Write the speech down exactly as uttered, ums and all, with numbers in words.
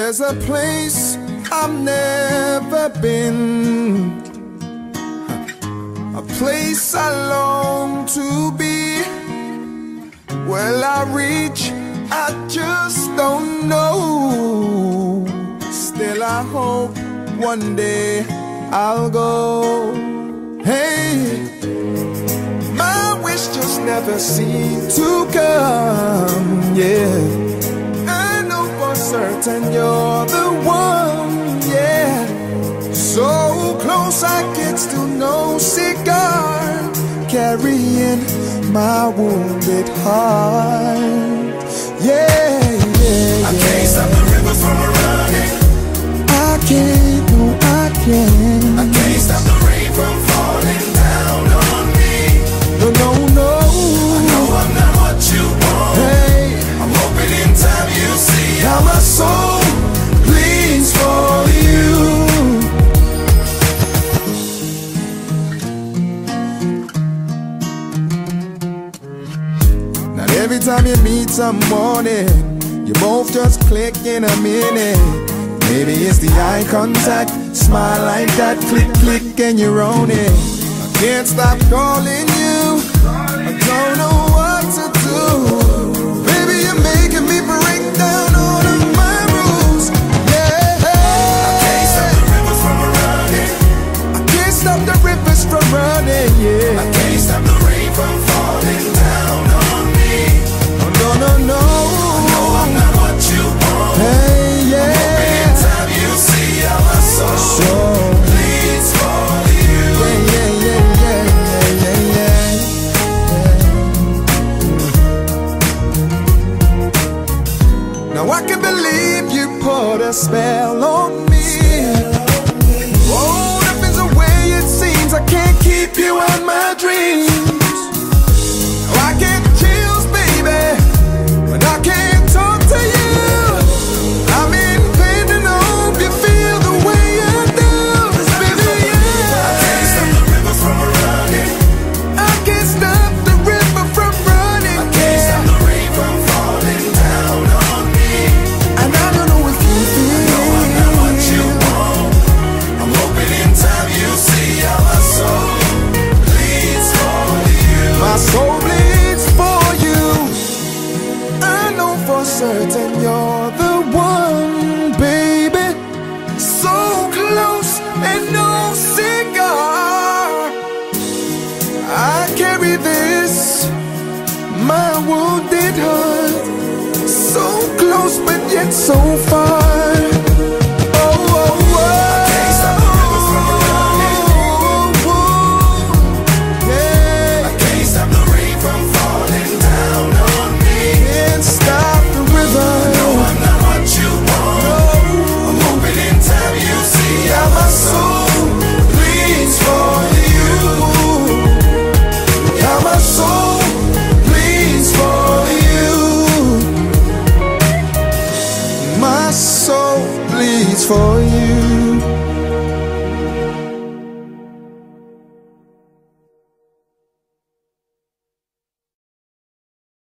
There's a place I've never been, a place I long to be. Will I reach? I just don't know. Still I hope one day I'll go. Hey, my wish just never seemed to come, yeah. I know for certain you're the one, yeah. So close I get to no cigar, carrying my wounded heart. Yeah, yeah, yeah. I can't stop the river from running. I can't, no, I can't. I can't stop the rain from falling down on me. No, no, no. I know I'm not what you want. Hey, I'm hoping in time you see how my soul bleeds for you. Not every time you meet someone, you both just click in a minute. Maybe it's the eye contact, smile like that, click, click, and you're on it. I can't stop calling you, I don't know what to do. Baby, you're making me break down all of my rules, yeah. I can't stop the rivers from running. I can't stop the rivers from running, yeah. I can't stop the rain from falling down on me. Oh, no, no, no. I know I'm not what you want. Hey, yeah. So please for you. Yeah, yeah, yeah, yeah, yeah, yeah, yeah. Now I can believe you put a spell on me. Oh, nothing's the way it seems. I can't keep you out my dreams. Now I get chills, baby, when I can't talk to you. I'm in pain and hope you feel the way I do. Baby, yeah. I can't stop the river from running. I can't stop the river from running. I can't stop the rain from falling down on me. And I don't know if you feel. I know I'm not what you want. I'm hoping in time you see how my soul bleeds for you. My soul bleeds for you. I know for certain you're the one, baby. So close and no cigar. I carry this, my wounded heart. So close but yet so far. Oh, oh, oh. I can't stop the rivers from running. Oh, oh, yeah. I can't stop the rain from falling down on me. Can't stop the river. No, I'm not what you want. I'm hoping in time you see how my soul bleeds for you. How my soul bleeds for you. My soul bleeds for you.